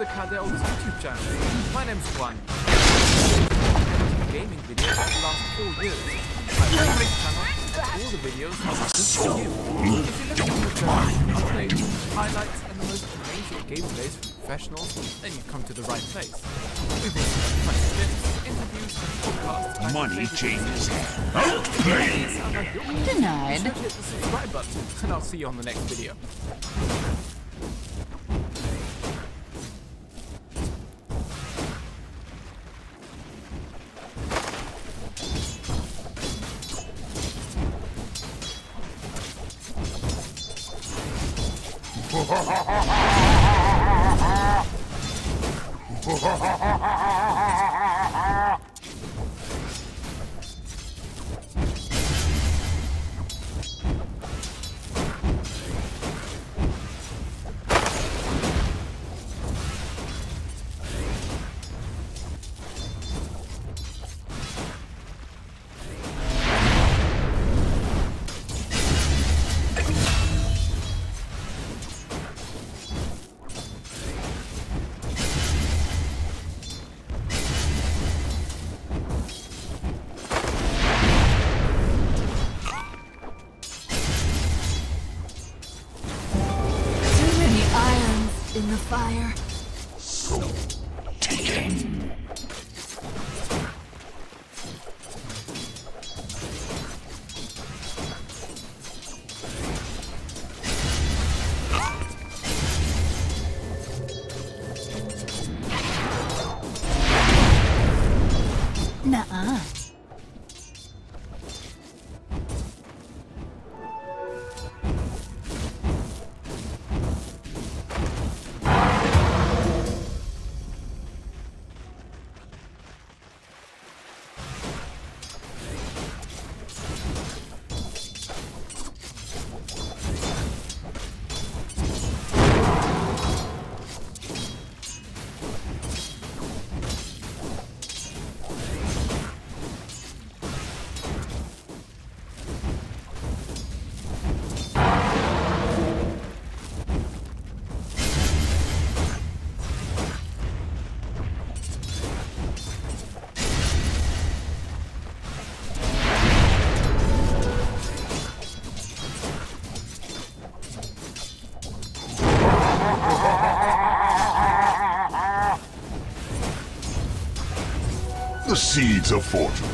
the Cardel's YouTube channel. My name's Juan. Gaming videos for the last 4 years. My favorite channel, all the videos are just for you. If you're looking for updates, highlights, and the most amazing gameplays from professionals, then you've come to the right place. We've also got funny tips, interviews, and podcasts. Money changes. Denied. So hit the subscribe button, and I'll see you on the next video. In the fire. So taken. Nuh-uh. The seeds of fortune.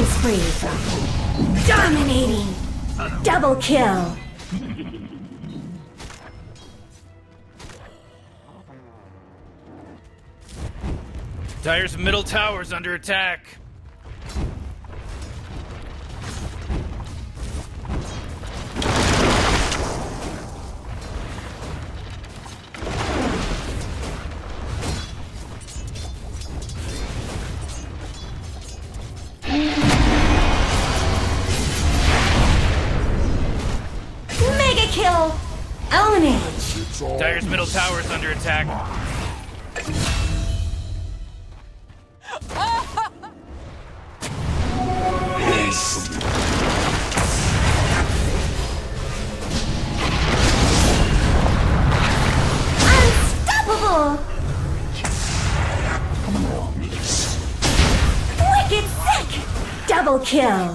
Killing spree. Dominating. Double kill. Dire's middle tower's under attack. Mega kill. Ownage. Dire's middle tower's under attack. Unstoppable. Wicked sick. Double kill.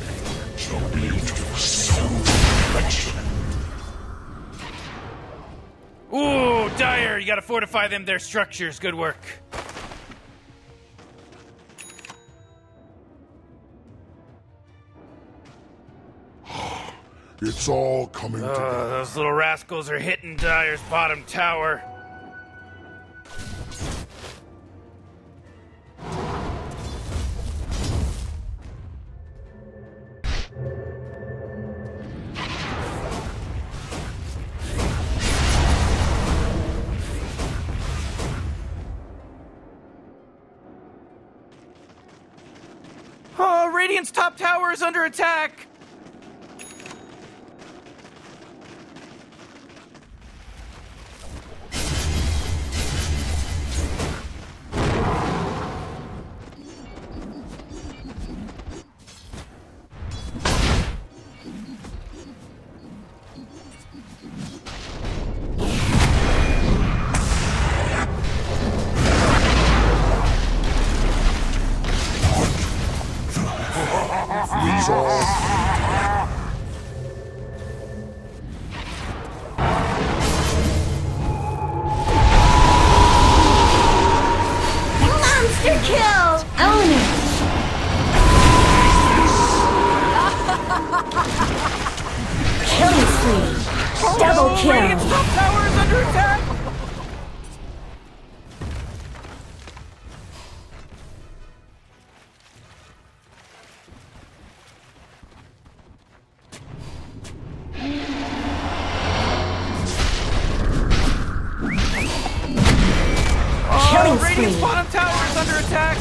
Ooh, Dire, you gotta fortify their structures. Good work. It's all coming together. Those little rascals are hitting Dire's bottom tower. Oh, Radiant's top tower is under attack! These all Monster kill. Ownage. Killing spree. Double Radiant's kill. top tower is under attack! Killing Radiant's spree. bottom tower is under attack!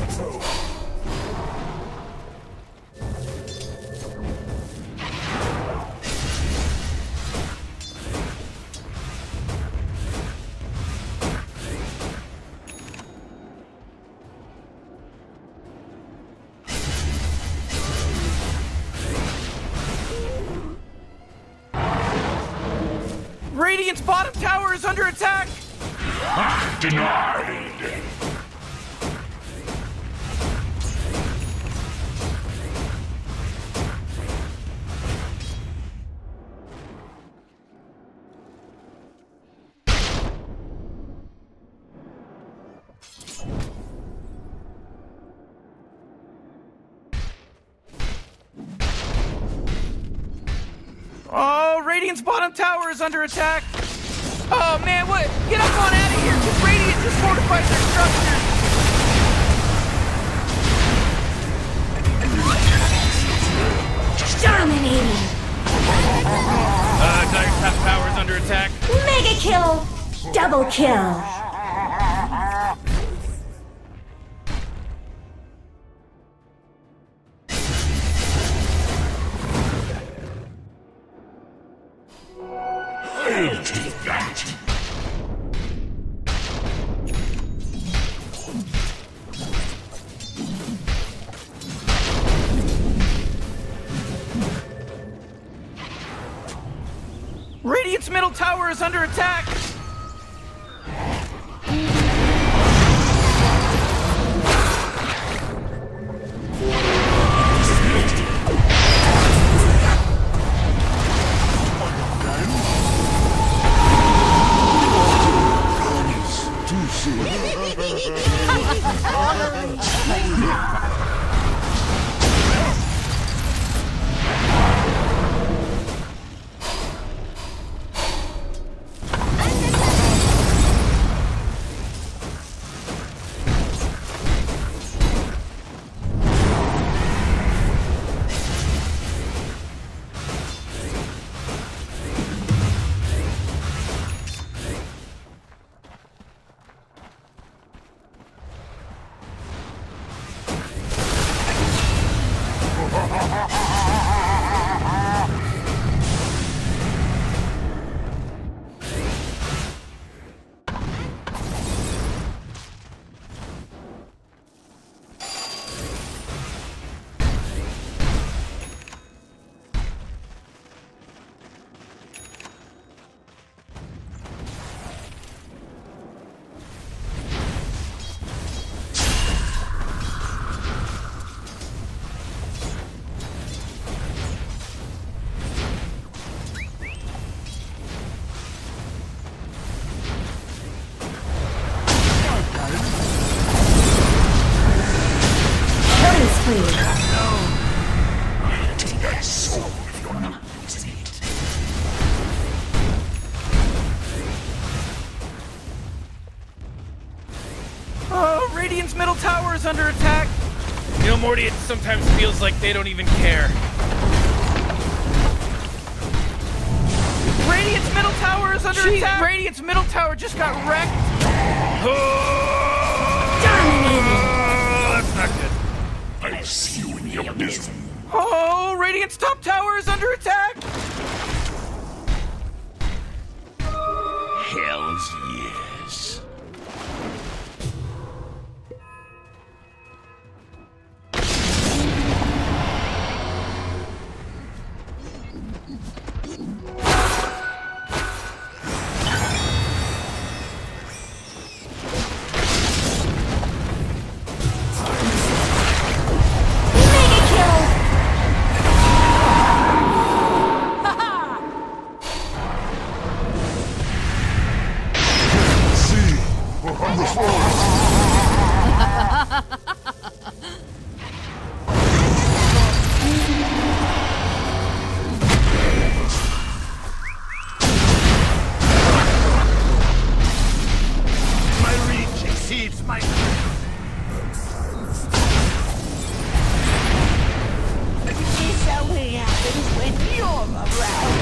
Radiant's bottom tower is under attack! denied. Oh, Radiant's bottom tower is under attack! Oh man, what? Get up on out of here! Because Radiant just fortified their structure! Dominating. Dire's top tower is under attack. Mega kill. Double kill. I'll take that. Radiant's middle tower is under attack! Too soon. Killing spree. Take that soul if you're not using it. Oh, Radiant's middle tower is under attack. You know, Morty, it sometimes feels like they don't even care. Radiant's middle tower is under attack. Radiant's middle tower just got wrecked. Oh, that's not good. I see you in the abyss. Oh, Radiant's top tower is under attack. Hells yes. Mega kill. See, from the forest. My reach exceeds my... This only happens when you're around.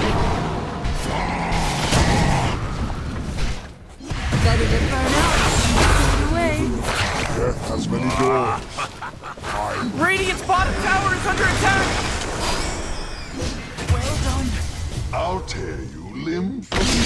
Better to burn out than away. Death has many doors. Radiant's bottom tower is under attack. Well done. I'll tear you limb from limb.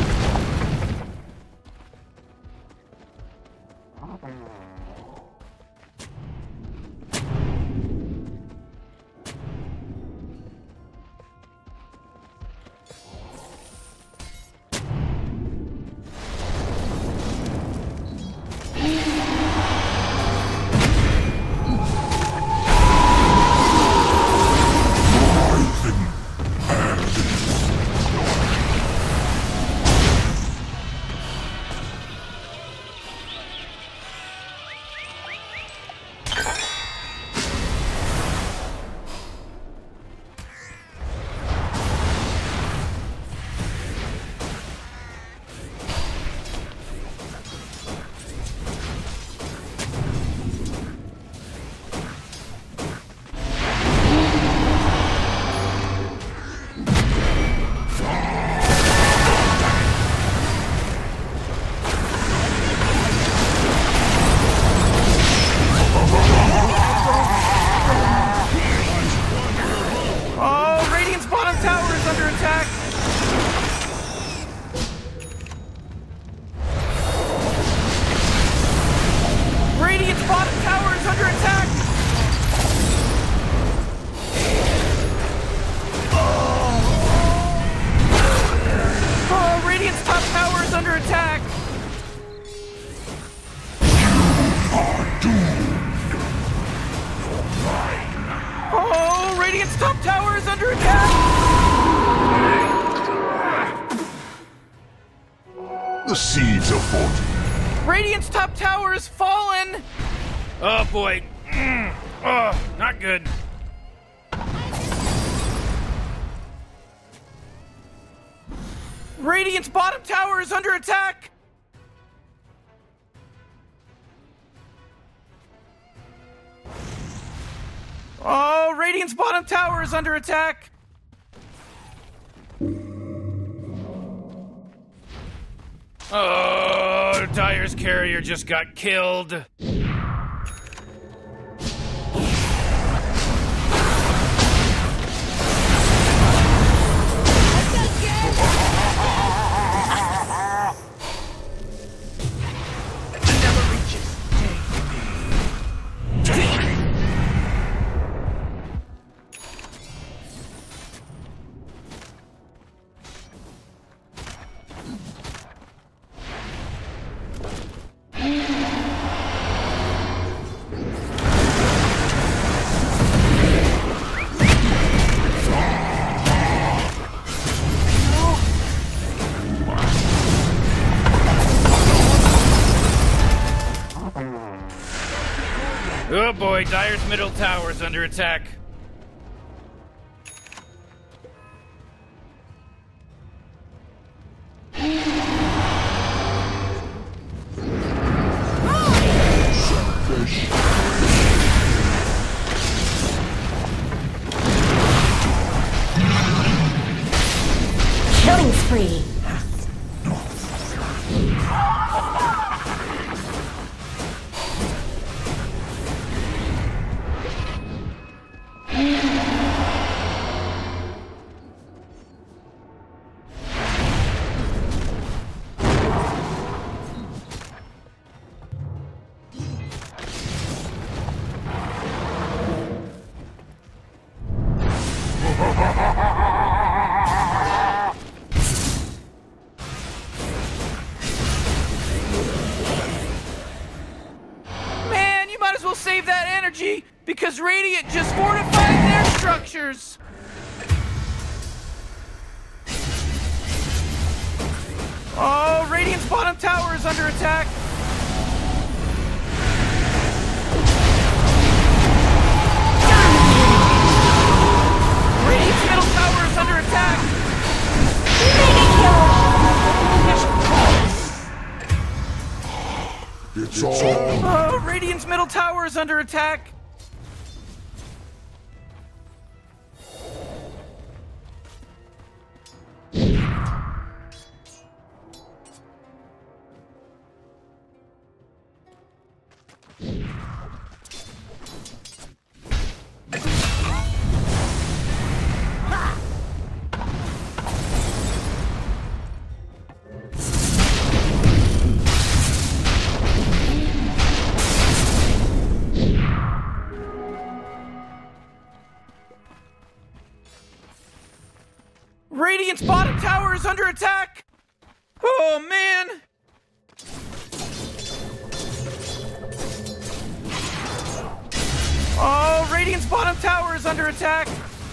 Oh, Radiant's bottom tower is under attack. Radiant's bottom tower is under attack. Oh, Radiant's top tower is under attack. Oh, Radiant's top tower is under attack. The seeds of fortune. Radiant's top tower has fallen. Oh boy. Oh, not good. Radiant's bottom tower is under attack. Oh, Radiant's bottom tower is under attack. Oh, Dire's carrier just got killed. boy, Dire's middle tower is under attack. Killing spree. Man, you might as well save that energy because Radiant just fortified their structures. Oh, Radiant's bottom tower is under attack. Radiant's middle tower is under attack. It's all Oh, Radiant's middle tower is under attack. Radiant's bottom tower is under attack! Oh, man! Oh, Radiant's bottom tower is under attack!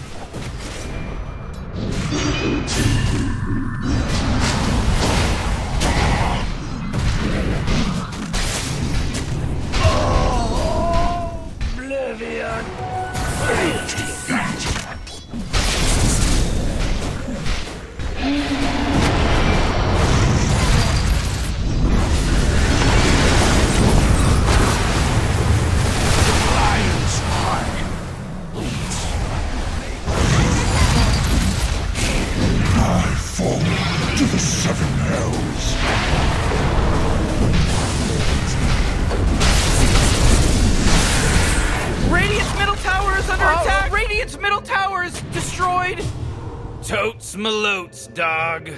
I fall to the seven hells. Radiant's middle tower is under attack! Radiant's middle tower is destroyed! Totes malotes, dog.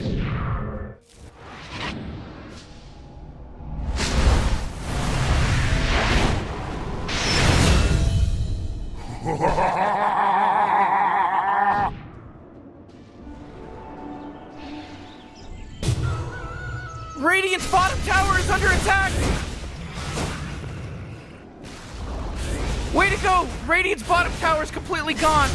Radiant's bottom tower is under attack! Way to go! Radiant's bottom tower is completely gone!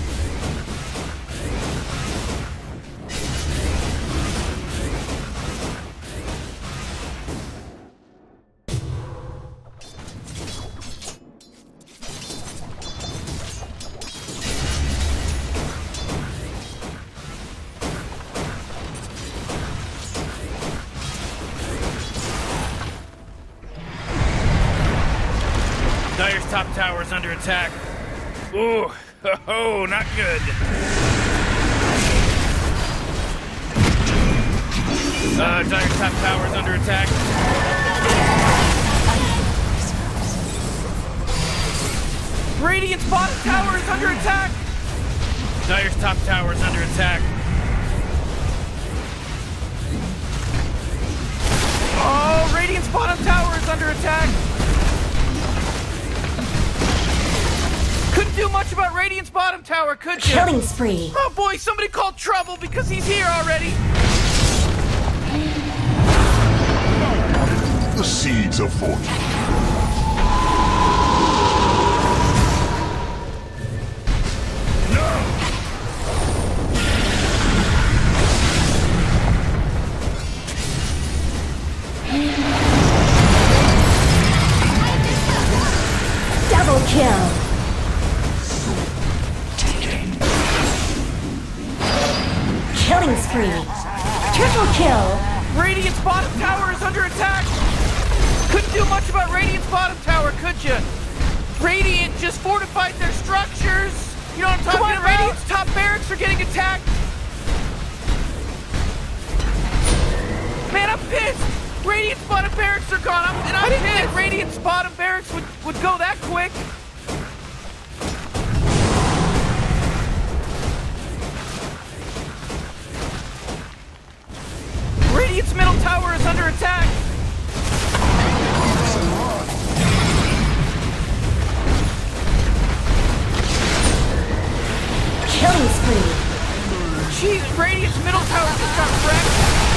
Dire's top tower is under attack. Ooh, oh, not good. Dire's top tower is under attack. Radiant's bottom tower is under attack. Dire's top tower is under attack. Oh, Radiant's bottom tower is under attack. Couldn't do much about Radiant's bottom tower, could you? Killing spree. Oh boy, somebody called trouble because he's here already. The seeds of fortune. Double Killing spree. Triple kill. Radiant's bottom tower is under attack! Couldn't do much about Radiant's bottom tower, could you? Radiant just fortified their structures! You know what I'm talking about? Radiant's top barracks are getting attacked! Man, I'm pissed! Radiant's bottom barracks are gone, and I'm pissed! Radiant's bottom barracks would go that quick! Radiant's middle tower is under attack! Killing spree. Jeez, Radiant's middle tower just got wrecked!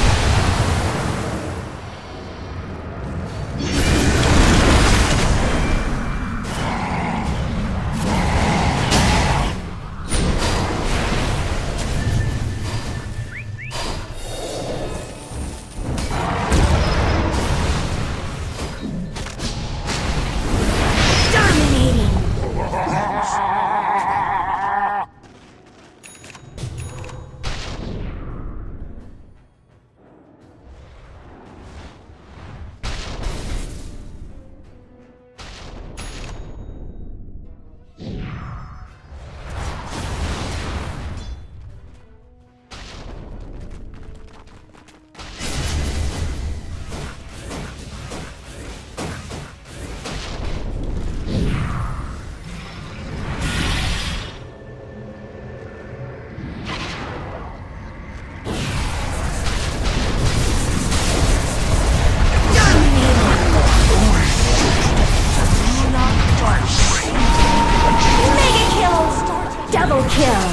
Double kill.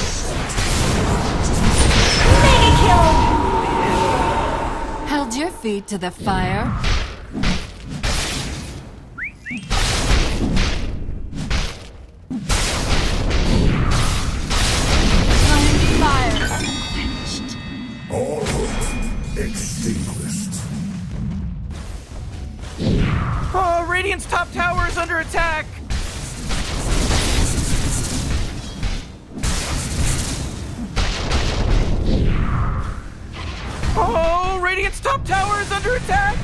Mega kill. Held your feet to the fire. Fire. All hope extinguished. Oh, Radiant's top tower is under attack! Oh, Radiant's top tower is under attack!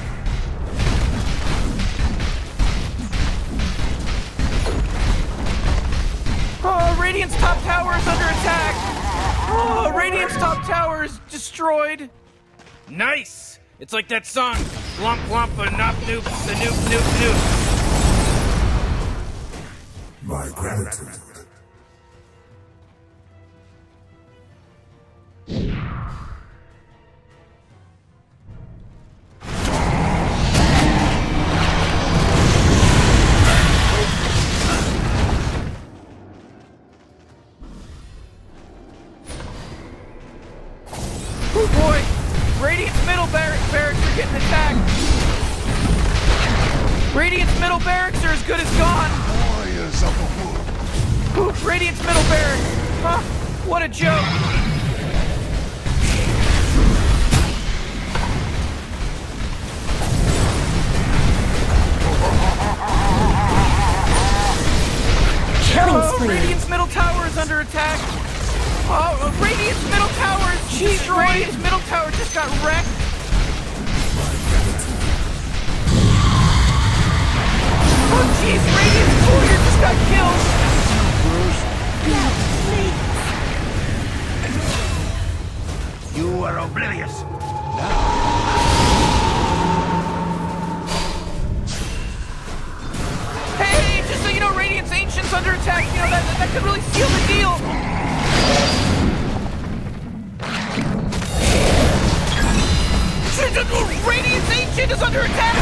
Oh, Radiant's top tower is under attack! Oh, Radiant's top tower is destroyed! Nice! It's like that song, Glump Glump a Nop Noop, a Noop Noop Noop. My gratitude. Oh boy! Radiant's middle barracks are getting attacked! Radiant's middle barracks are as good as gone! Warriors of the wood. Ooh, Radiant's middle barracks! Huh? What a joke! Killing Oh, spree. Radiant's middle tower is under attack! Oh, Radiant's middle tower is destroyed! Radiant's middle tower just got wrecked! Oh jeez, Radiant's courier just got killed! You are oblivious. Hey, just so you know, Radiant's Ancient's under attack. You know, that could really seal the deal. Radiant's Ancient is under attack!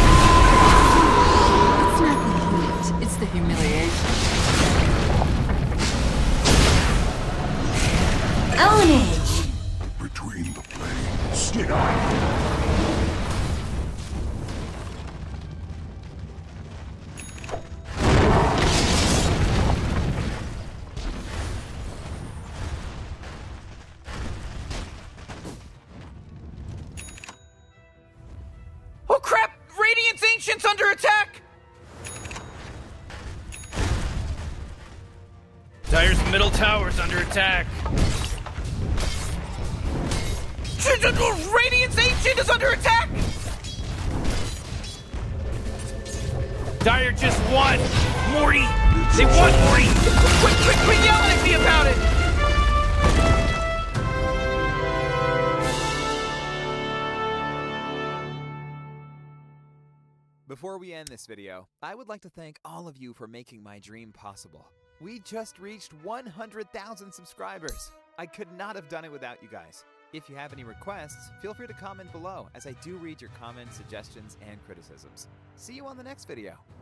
It's not the heat, it's the humiliation. Ownage. Between the planes. Get on. Oh crap! Radiant's Ancient's under attack! Dire's middle tower's under attack. Radiant's Ancient is under attack! Dire just won! Morty! They won, Morty! Quit yelling at me about it! Before we end this video, I would like to thank all of you for making my dream possible. We just reached 100,000 subscribers. I could not have done it without you guys. If you have any requests, feel free to comment below, as I do read your comments, suggestions, and criticisms. See you on the next video.